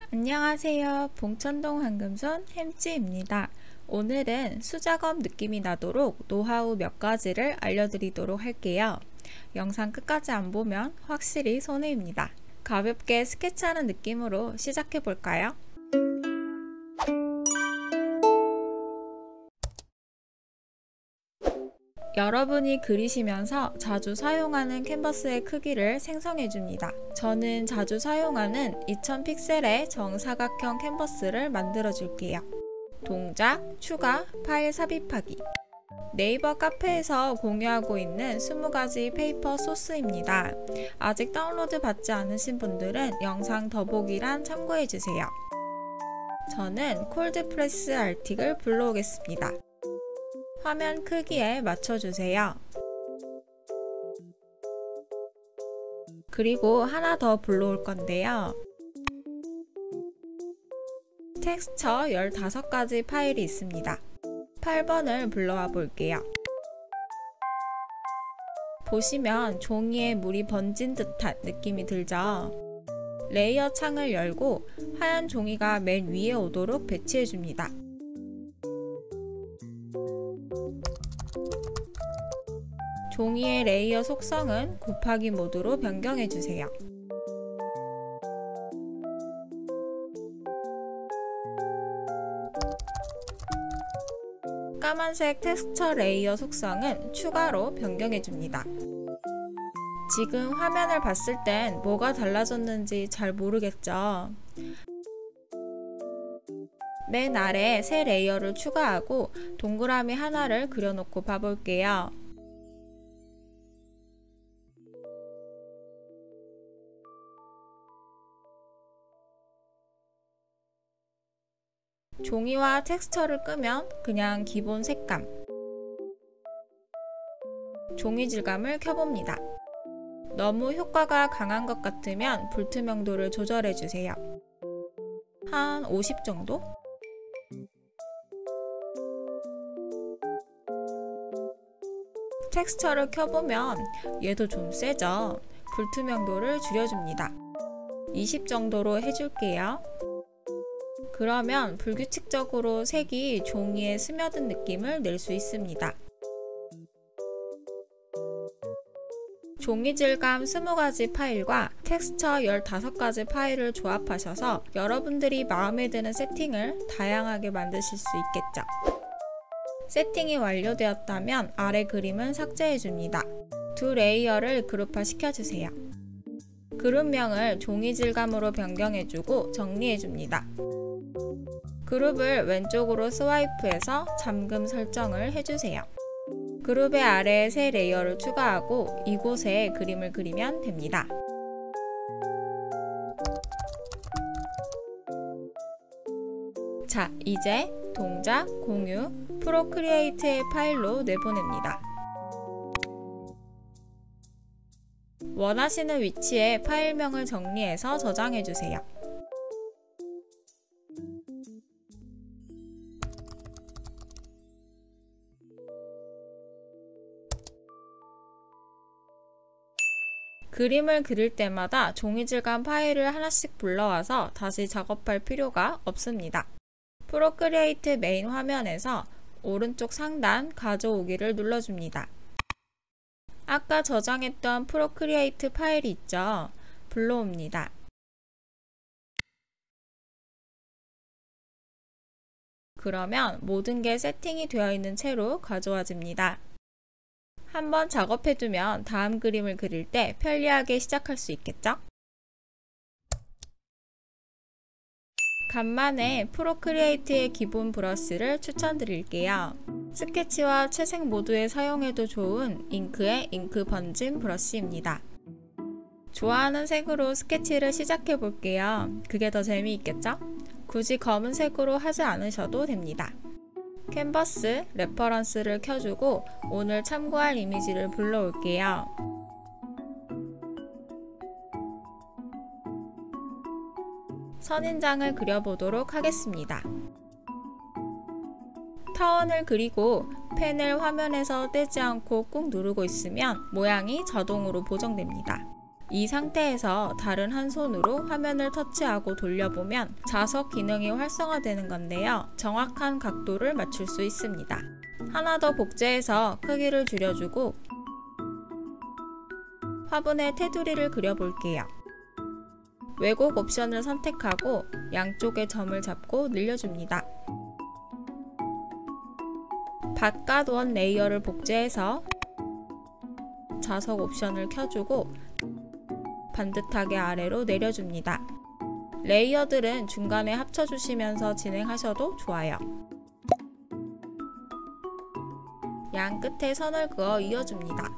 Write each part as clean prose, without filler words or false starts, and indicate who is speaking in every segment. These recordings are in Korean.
Speaker 1: 안녕하세요. 봉천동 황금손 햄찌입니다. 오늘은 수작업 느낌이 나도록 노하우 몇 가지를 알려드리도록 할게요. 영상 끝까지 안 보면 확실히 손해입니다. 가볍게 스케치하는 느낌으로 시작해 볼까요? 여러분이 그리시면서 자주 사용하는 캔버스의 크기를 생성해 줍니다. 저는 자주 사용하는 2000픽셀의 정사각형 캔버스를 만들어 줄게요. 동작, 추가, 파일 삽입하기. 네이버 카페에서 공유하고 있는 20가지 페이퍼 소스입니다. 아직 다운로드 받지 않으신 분들은 영상 더보기란 참고해 주세요. 저는 콜드프레스 알틱을 불러오겠습니다. 화면 크기에 맞춰주세요. 그리고 하나 더 불러올 건데요. 텍스처 15가지 파일이 있습니다. 8번을 불러와 볼게요. 보시면 종이에 물이 번진 듯한 느낌이 들죠? 레이어 창을 열고 하얀 종이가 맨 위에 오도록 배치해줍니다. 종이의 레이어 속성은 곱하기 모드로 변경해주세요. 까만색 텍스처 레이어 속성은 추가로 변경해줍니다. 지금 화면을 봤을 땐 뭐가 달라졌는지 잘 모르겠죠? 맨 아래 새 레이어를 추가하고 동그라미 하나를 그려놓고 봐볼게요. 종이와 텍스처를 끄면 그냥 기본 색감, 종이 질감을 켜봅니다. 너무 효과가 강한 것 같으면 불투명도를 조절해주세요. 한 50 정도? 텍스처를 켜보면 얘도 좀 세죠? 불투명도를 줄여줍니다. 20 정도로 해줄게요. 그러면 불규칙적으로 색이 종이에 스며든 느낌을 낼 수 있습니다. 종이 질감 20가지 파일과 텍스처 15가지 파일을 조합하셔서 여러분들이 마음에 드는 세팅을 다양하게 만드실 수 있겠죠. 세팅이 완료되었다면 아래 그림은 삭제해줍니다. 두 레이어를 그룹화 시켜주세요. 그룹명을 종이 질감으로 변경해주고 정리해줍니다. 그룹을 왼쪽으로 스와이프해서 잠금 설정을 해주세요. 그룹의 아래에 새 레이어를 추가하고 이곳에 그림을 그리면 됩니다. 자, 이제 동작, 공유, 프로크리에이트의 파일로 내보냅니다. 원하시는 위치에 파일명을 정리해서 저장해주세요. 그림을 그릴 때마다 종이 질감 파일을 하나씩 불러와서 다시 작업할 필요가 없습니다. 프로크리에이트 메인 화면에서 오른쪽 상단 가져오기를 눌러줍니다. 아까 저장했던 프로크리에이트 파일이 있죠? 불러옵니다. 그러면 모든 게 세팅이 되어 있는 채로 가져와집니다. 한번 작업해두면 다음 그림을 그릴 때 편리하게 시작할 수 있겠죠? 간만에 프로크리에이트의 기본 브러쉬를 추천드릴게요. 스케치와 채색 모두에 사용해도 좋은 잉크의 잉크 번짐 브러쉬입니다. 좋아하는 색으로 스케치를 시작해 볼게요. 그게 더 재미있겠죠? 굳이 검은색으로 하지 않으셔도 됩니다. 캔버스 레퍼런스를 켜주고 오늘 참고할 이미지를 불러올게요. 선인장을 그려보도록 하겠습니다. 타원을 그리고 펜을 화면에서 떼지 않고 꾹 누르고 있으면 모양이 자동으로 보정됩니다. 이 상태에서 다른 한 손으로 화면을 터치하고 돌려보면 자석 기능이 활성화되는 건데요. 정확한 각도를 맞출 수 있습니다. 하나 더 복제해서 크기를 줄여주고 화분에 테두리를 그려볼게요. 왜곡 옵션을 선택하고 양쪽의 점을 잡고 늘려줍니다. 바깥 원 레이어를 복제해서 자석 옵션을 켜주고 반듯하게 아래로 내려줍니다. 레이어들은 중간에 합쳐주시면서 진행하셔도 좋아요. 양 끝에 선을 그어 이어줍니다.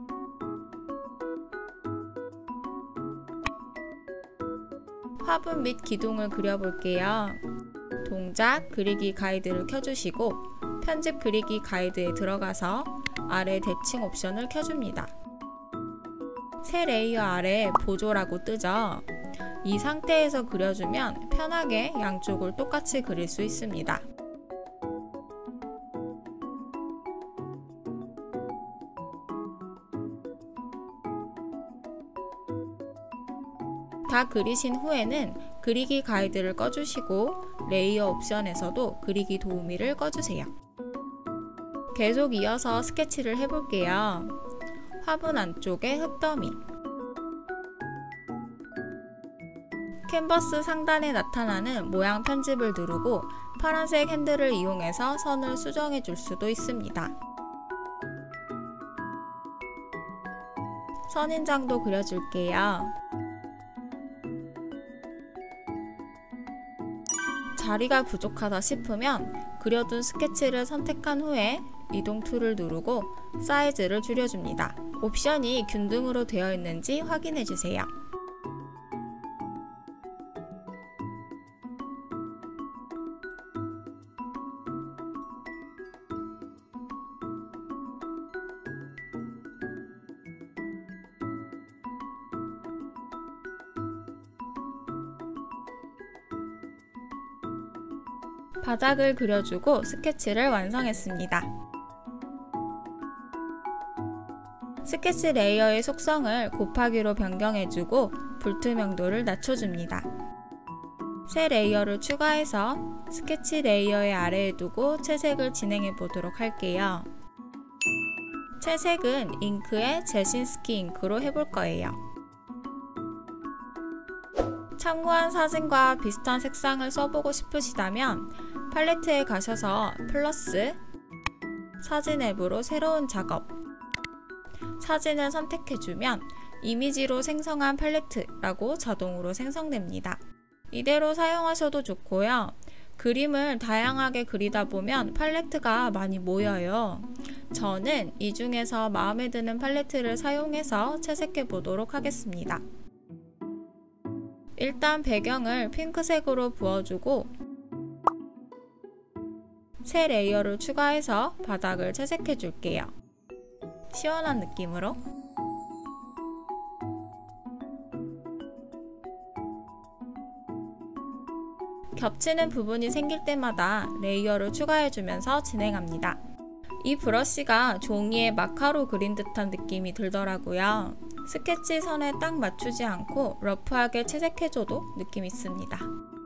Speaker 1: 화분 및 기둥을 그려볼게요. 동작 그리기 가이드를 켜주시고 편집 그리기 가이드에 들어가서 아래 대칭 옵션을 켜줍니다. 새 레이어 아래에 보조라고 뜨죠? 이 상태에서 그려주면 편하게 양쪽을 똑같이 그릴 수 있습니다. 다 그리신 후에는 그리기 가이드를 꺼주시고 레이어 옵션에서도 그리기 도우미를 꺼주세요. 계속 이어서 스케치를 해볼게요. 화분 안쪽에 흙더미, 캔버스 상단에 나타나는 모양 편집을 누르고 파란색 핸들을 이용해서 선을 수정해 줄 수도 있습니다. 선인장도 그려줄게요. 자리가 부족하다 싶으면 그려둔 스케치를 선택한 후에 이동 툴을 누르고 사이즈를 줄여줍니다. 옵션이 균등으로 되어 있는지 확인해 주세요. 바닥을 그려주고 스케치를 완성했습니다. 스케치 레이어의 속성을 곱하기로 변경해주고 불투명도를 낮춰줍니다. 새 레이어를 추가해서 스케치 레이어의 아래에 두고 채색을 진행해 보도록 할게요. 채색은 잉크의 제신스키 잉크로 해볼 거예요. 참고한 사진과 비슷한 색상을 써보고 싶으시다면 팔레트에 가셔서 플러스, 사진 앱으로 새로운 작업, 사진을 선택해주면 이미지로 생성한 팔레트라고 자동으로 생성됩니다. 이대로 사용하셔도 좋고요. 그림을 다양하게 그리다 보면 팔레트가 많이 모여요. 저는 이 중에서 마음에 드는 팔레트를 사용해서 채색해 보도록 하겠습니다. 일단 배경을 핑크색으로 부어주고 새 레이어를 추가해서 바닥을 채색해 줄게요. 시원한 느낌으로. 겹치는 부분이 생길 때마다 레이어를 추가해주면서 진행합니다. 이 브러쉬가 종이에 마카로 그린 듯한 느낌이 들더라고요. 스케치 선에 딱 맞추지 않고 러프하게 채색해줘도 느낌 있습니다.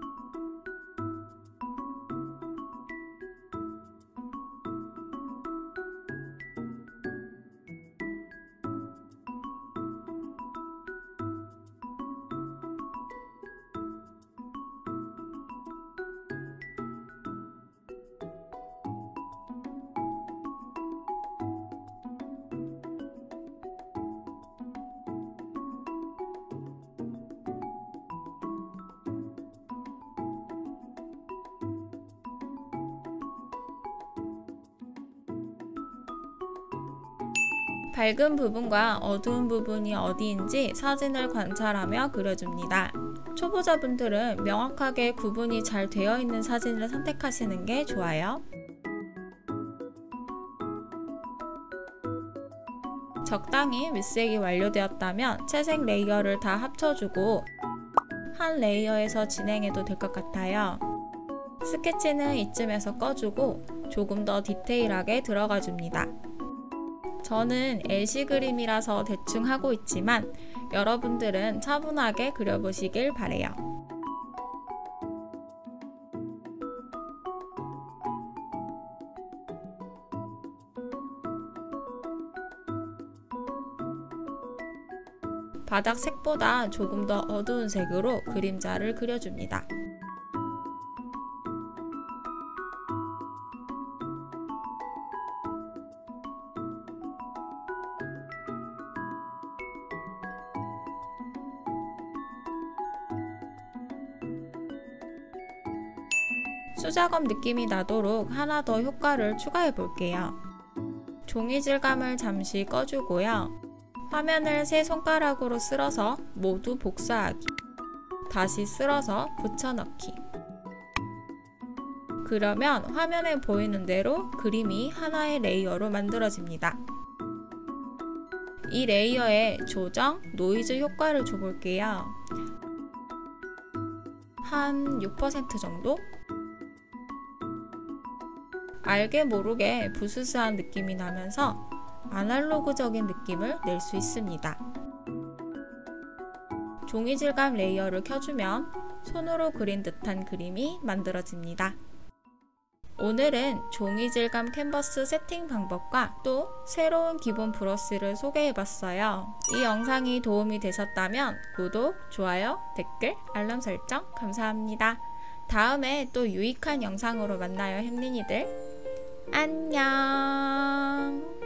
Speaker 1: 밝은 부분과 어두운 부분이 어디인지 사진을 관찰하며 그려줍니다. 초보자분들은 명확하게 구분이 잘 되어 있는 사진을 선택하시는 게 좋아요. 적당히 밑색이 완료되었다면 채색 레이어를 다 합쳐주고 한 레이어에서 진행해도 될 것 같아요. 스케치는 이쯤에서 꺼주고 조금 더 디테일하게 들어가 줍니다. 저는 엘시 그림이라서 대충 하고 있지만 여러분들은 차분하게 그려보시길 바래요. 바닥 색보다 조금 더 어두운 색으로 그림자를 그려줍니다. 수작업 느낌이 나도록 하나 더 효과를 추가해 볼게요. 종이 질감을 잠시 꺼주고요. 화면을 세 손가락으로 쓸어서 모두 복사하기, 다시 쓸어서 붙여넣기. 그러면 화면에 보이는 대로 그림이 하나의 레이어로 만들어집니다. 이 레이어에 조정, 노이즈 효과를 줘볼게요. 한 6% 정도? 알게 모르게 부스스한 느낌이 나면서 아날로그적인 느낌을 낼 수 있습니다. 종이 질감 레이어를 켜주면 손으로 그린 듯한 그림이 만들어집니다. 오늘은 종이 질감 캔버스 세팅 방법과 또 새로운 기본 브러쉬를 소개해봤어요. 이 영상이 도움이 되셨다면 구독, 좋아요, 댓글, 알람 설정 감사합니다. 다음에 또 유익한 영상으로 만나요, 햄린이들. 안녕.